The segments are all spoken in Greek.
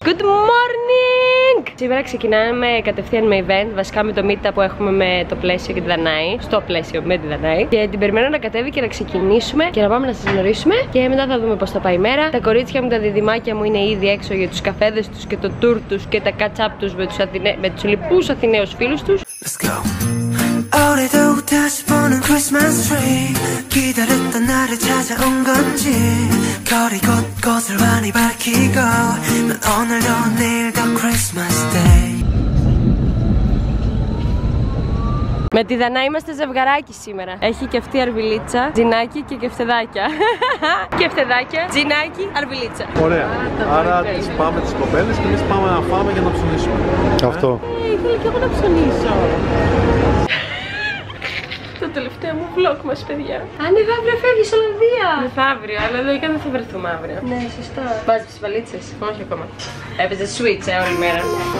Good morning! Σήμερα ξεκινάμε κατευθείαν με event. Βασικά με το meetup που έχουμε με το πλαίσιο και τη Δανάη. Στο πλαίσιο με τη Δανάη. Και την περιμένω να κατέβει και να ξεκινήσουμε και να πάμε να σας γνωρίσουμε. Και μετά θα δούμε πώς θα πάει η μέρα. Τα κορίτσια μου, τα διδυμάκια μου είναι ήδη έξω για τους καφέδες τους και το tour τους και τα catch-up τους με τους λοιπούς Αθηναίους φίλους τους. 올해도 다시 보는 Christmas tree 기다렸던 날을 찾아온 건지 거리 곳곳을 많이 밝히고 난 오늘도 내일도 Christmas Day. Με τη Δανάη είμαστε ζευγαράκι σήμερα. Έχει και αυτή αρβιλίτσα, τζινάκι και κεφτεδάκια. Κεφτεδάκια, τζινάκι, αρβιλίτσα. Ωραία. Άρα τις πάμε τις κοπέλες και εμείς πάμε να φάμε για να ψωνίσουμε. Αυτό. Ήθελα και εγώ να ψωνίσω. Το τελευταίο μου vlog μας, παιδιά. Ναι, αύριο φεύγεις Ολλανδία. Μεθαύριο, αλλά λογικά δεν θα βρεθούμε αύριο. Ναι, σωστά. Βάζεις τις βαλίτσες? Όχι ακόμα. Έπαιζε switch όλη μέρα.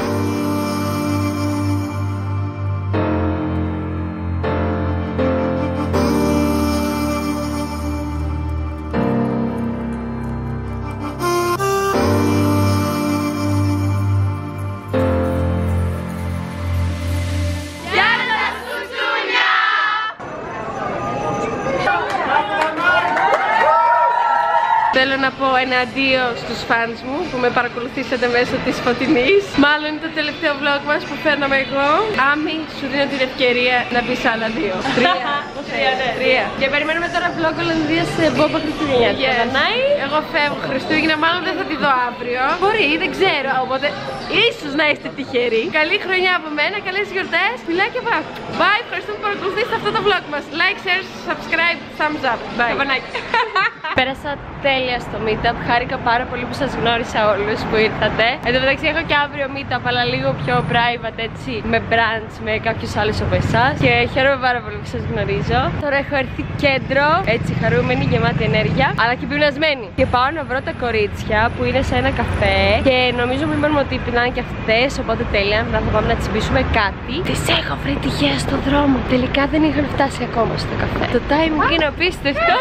Θέλω να πω ένα αντίο στους fans μου που με παρακολουθήσατε μέσω της Φωτεινής. Μάλλον είναι το τελευταίο vlog μας που φέρναμε εγώ. Άμι, σου δίνω την ευκαιρία να πεις άλλα δύο. Τρία. Και περιμένουμε τώρα vlog Ολλανδίας σε μπόμπα Χριστουγεννιάτικα. Δανάη, εγώ φεύγω Χριστούγεννα, μάλλον δεν θα τη δω αύριο. Μπορεί, δεν ξέρω, οπότε ίσως να είστε τυχεροί. Καλή χρονιά από μένα, καλές γιορτές. Φιλάκια πά. Bye, ευχαριστούμε που παρακολουθήσατε αυτό το vlog μας. Like, share, subscribe, thumbs up. Bye. Πέρασα τέλεια στο meetup. Χάρηκα πάρα πολύ που σας γνώρισα όλους που ήρθατε. Εν τω μεταξύ έχω και αύριο meetup, αλλά λίγο πιο private, έτσι, με brunch, με κάποιους άλλους από εσάς. Και χαίρομαι πάρα πολύ που σας γνωρίζω. Τώρα έχω έρθει κέντρο, έτσι χαρούμενη, γεμάτη ενέργεια, αλλά και πεινασμένη. Και πάω να βρω τα κορίτσια που είναι σε ένα καφέ. Και νομίζω μην είπαμε ότι πεινάνε και αυτές, οπότε τέλεια. Να θα πάμε να τσιμπήσουμε κάτι. Τις έχω βρει τυχαία στο δρόμο. Τελικά δεν είχαν φτάσει ακόμα στο καφέ. Το timing είναι απίστευτο.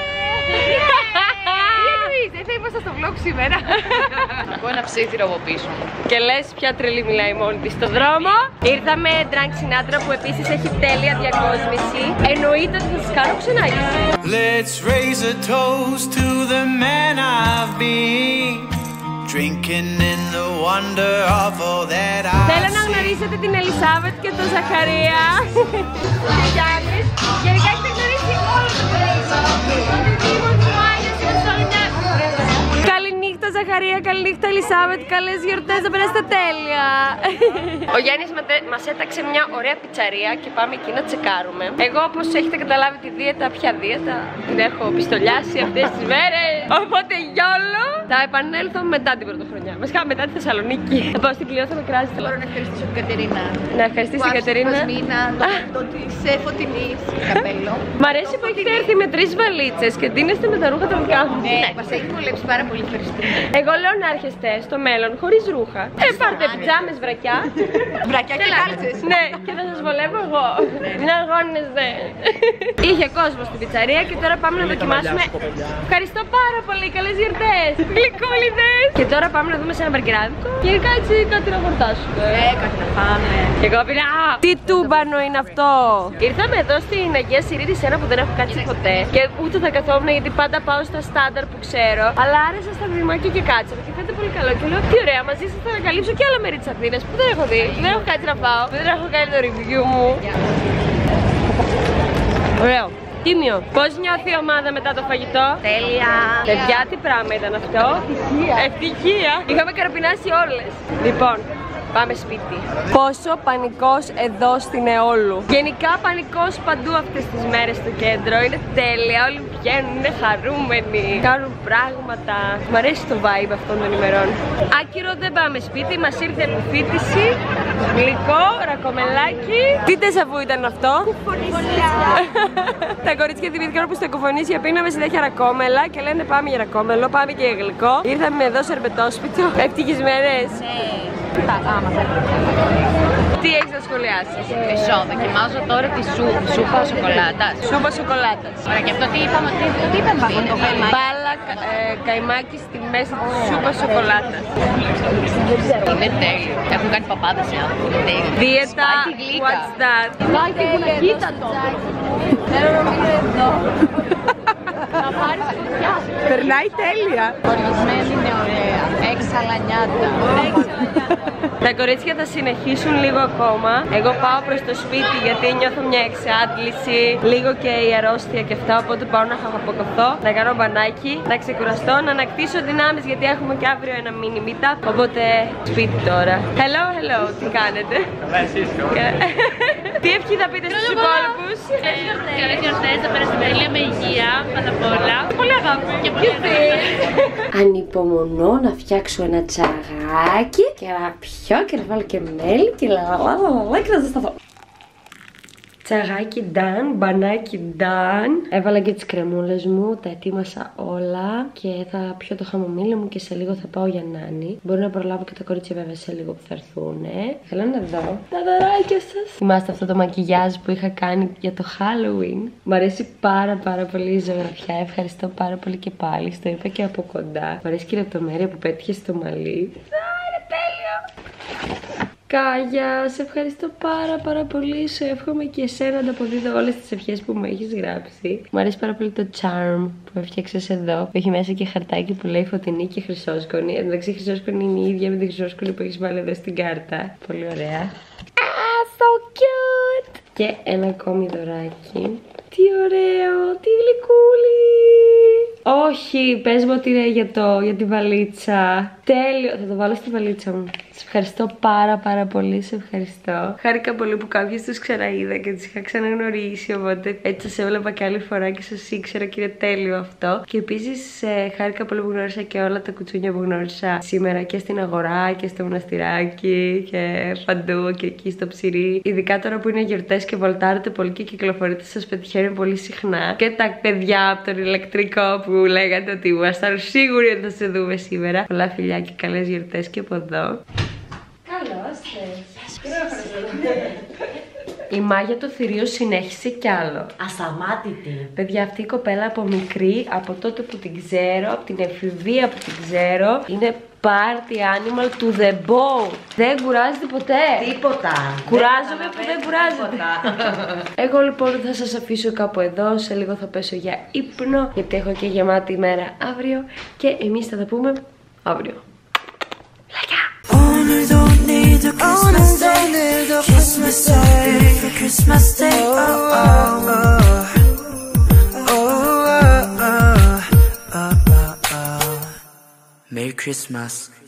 Δεν θα ήμασταν στο vlog σήμερα. Ακούω ένα ψήθυρο από πίσω μου. Και λες ποια τρελή μιλάει μόνη της στο δρόμο. Ήρθαμε Drunk Sinatra που επίσης έχει τέλεια διακόσμηση. Εννοείται ότι θα σας κάνω ξενάγηση. Let's raise a toast to the man I've been drinking in the wonder of all that I see. Θέλω να γνωρίσετε την Ελισάβετ και τον Ζαχαρία. Και Γιάννης. Γενικά έχετε γνωρίσει όλο το παιδί. Καληνύχτα Ζαχαρία, καληνύχτα Ελισάβετ, καλές γιορτές, να περάσετε τέλεια. Ο Γιάννης μας έταξε μια ωραία πιτσαρία και πάμε εκεί να τσεκάρουμε. Εγώ, όπως έχετε καταλάβει, τη δίαιτα, ποια δίαιτα, την έχω πιστολιάσει αυτές τις μέρες. Οπότε γιόλο, θα επανέλθω μετά την πρωτοχρονιά. Βασικά μετά τη Θεσσαλονίκη. Θα πάω στην Κλειό, θα με κράζετε. Μπορώ να ευχαριστήσω την Κατερίνα. Να ευχαριστήσει την Κατερίνα. Το της Φωτεινής καπέλο. Μ' αρέσει που έχετε έρθει με 3 βαλίτσες και ντύνεστε με τα ρούχα τα δικά μου. Μας έχει βολέψει πάρα πολύ, ευχαριστούμε. Εγώ λέω να έρχεστε στο μέλλον χωρίς ρούχα. Πάρτε πιτζάμες, βρακιά. Βρακιά και κάλτσες. Ναι, και θα σας βολεύω εγώ. Μην αγώνεστε. Είχε κόσμο στην πιτσαρία και τώρα πάμε να δοκιμάσουμε. Ευχαριστώ πάρα πολύ, καλές γιορτές. Γλυκούλιδες. Και τώρα πάμε να δούμε σε ένα μπαρκεράδικο. Και γενικά έτσι κάτι να χορτάσουμε. Κάτι να πάμε. Και εγώ πήρα. Τι τούμπανο είναι αυτό. Ήρθαμε εδώ στην Αγία Συρίδη, σε ένα που δεν έχω κάτσει ποτέ. Και ούτε θα καθόμουν γιατί πάντα πάω στα στάνταρ που ξέρω. Αλλά άρεσα στα βημάκια και κάτσαμε. Και φαίνεται πολύ καλό. Και λέω τι ωραία, μαζί σας θα ανακαλύψω και άλλα μέρη της Αθήνας που δεν έχω δει. Δεν έχω κάτσει να πάω. Δεν έχω κάνει το review μου. Ωραίο. Τίμιο. Πώς νιώθει η ομάδα μετά το φαγητό? Τέλεια. Παιδιά, τι πράγμα ήταν αυτό? Ευτυχία. Είχαμε καραπινάσει όλες. Λοιπόν, πάμε σπίτι. Πόσο πανικός εδώ στην Εόλου. Γενικά πανικός παντού αυτές τις μέρες στο κέντρο. Είναι τέλεια, όλοι βγαίνουν, είναι χαρούμενοι, κάνουν πράγματα. Μ' αρέσει το vibe αυτών των ημερών. Άκυρο, δεν πάμε σπίτι, μας ήρθε επιφύτηση. Γλυκό, ρακομελάκι. Τι τεσαβού ήταν αυτό? Κουφονίσια. Τα κορίτσια θυμήθηκαν όπου στο Κουφονίσια πίναμε συνέχεια ρακόμελα και λένε πάμε για ρακόμελο, πάμε και για γλυκό. Ήρθαμε εδώ σε ερπετόσπιτο. Ευτυχισμένες. Τι έχεις να σχολιάσεις? Μισό, δοκιμάζω τώρα τη σούπα σοκολάτας. Σούπα σοκολάτας. Ωραία, και αυτό τι είπαμε, τι είπαμε? Μπάλα καϊμάκι στη μέση της σούπας σοκολάτας. Είναι τέλειο. Έχουν κάνει παπάδες οι άνθρωποι. Δίαιτα, what's that? Κοίτα το. Θέλω να μείνω εδώ. Να πάρεις φωτιά. Περνάει τέλεια. Ορισμένη είναι ωραία. Έξαλα νιάτα. Τα κορίτσια θα συνεχίσουν λίγο ακόμα. Εγώ πάω προς το σπίτι γιατί νιώθω μια εξάντληση, λίγο και η αρρώστια και αυτά. Οπότε πάω να χαποκοθώ, να κάνω μπανάκι, να ξεκουραστώ, να ανακτήσω δυνάμεις γιατί έχουμε και αύριο ένα mini meetup. Οπότε σπίτι τώρα. Hello, hello, τι κάνετε? Καλά, εσείς Τι ευχή θα πείτε στους υπόλοιπους? Καλές γιορτές, θα πέρασετε τέλεια με υγεία, πάντα απ' όλα. Πολύ αγάπη και πολύ Ανυπομονώ να φτιάξω ένα τσαγάκι και να πιω και να βάλω και μέλι και λαλαλαλαλα και να ζεσταθώ. Τσαγάκι done, μπανάκι done. Έβαλα και τις κρεμούλες μου, τα ετοίμασα όλα και θα πιω το χαμομήλι μου και σε λίγο θα πάω για νάνι. Μπορεί να προλάβω και τα κορίτσια βέβαια σε λίγο που θα έρθουν. Θέλω να δω τα δωράκια σας. Θυμάστε αυτό το μακιγιάζ που είχα κάνει για το Halloween? Μ' αρέσει πάρα πολύ η ζωγραφιά. Ευχαριστώ πάρα πολύ και πάλι. Στο είπα και από κοντά. Μ' αρέσει και η λεπτομέρεια που πέτυχε στο μαλλί. Είναι τέλειο! Κάγια, σε ευχαριστώ πάρα πολύ. Σου εύχομαι και εσένα να αποδίδω όλες τις ευχές που μου έχεις γράψει. Μου αρέσει πάρα πολύ το charm που έφτιαξες εδώ. Που έχει μέσα και χαρτάκι που λέει φωτεινή και χρυσόσκονη. Εντάξει, η χρυσόσκονη είναι η ίδια με την χρυσόσκονη που έχεις βάλει εδώ στην κάρτα. Πολύ ωραία. Ah, so cute! Και ένα ακόμη δωράκι. Τι ωραίο, τι γλυκούλι! Όχι, πες μου ότι είναι για τη βαλίτσα. Τέλειο, θα το βάλω στη βαλίτσα μου. Σε ευχαριστώ πάρα πολύ, σε ευχαριστώ. Χάρηκα πολύ που κάποιες τους ξαναείδα και τις είχα ξαναγνωρίσει, οπότε έτσι σας έβλεπα και άλλη φορά και σας ήξερα και είναι τέλειο αυτό. Και επίσης χάρηκα πολύ που γνώρισα και όλα τα κουτσούνια που γνώρισα σήμερα και στην αγορά και στο μοναστηράκι και παντού και εκεί στο ψηρί. Ειδικά τώρα που είναι γιορτές και βολτάρετε πολύ και κυκλοφορείτε, σας πετυχαίνει πολύ συχνά. Και τα παιδιά από τον ηλεκτρικό που λέγατε ότι ήμασταν σίγουροι ότι θα σε δούμε σήμερα. Πολλά φιλιά και καλές γιορτές και από εδώ. Καλώς η μάγια του θηρίου συνέχισε κι άλλο. Ασαμάτητη. Παιδιά, αυτή η κοπέλα από μικρή, από τότε που την ξέρω, από την εφηβεία που την ξέρω, είναι party animal to the bone. Δεν κουράζεται ποτέ. Τίποτα. Κουράζομαι που δεν κουράζεται. Εγώ λοιπόν θα σας αφήσω κάπου εδώ. Σε λίγο θα πέσω για ύπνο, γιατί έχω και γεμάτη ημέρα αύριο. Και εμείς θα τα πούμε αύριο. Λάκια! Merry Christmas.